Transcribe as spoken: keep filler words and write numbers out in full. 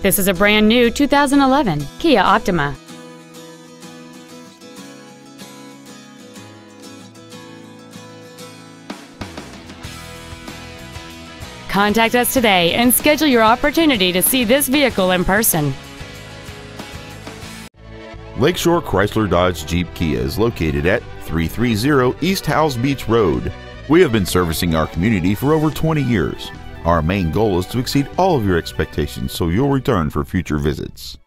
This is a brand new two thousand eleven Kia Optima. Contact us today and schedule your opportunity to see this vehicle in person. Lakeshore Chrysler Dodge Jeep Kia is located at three thirty East Howze Beach Road. We have been servicing our community for over twenty years. Our main goal is to exceed all of your expectations so you'll return for future visits.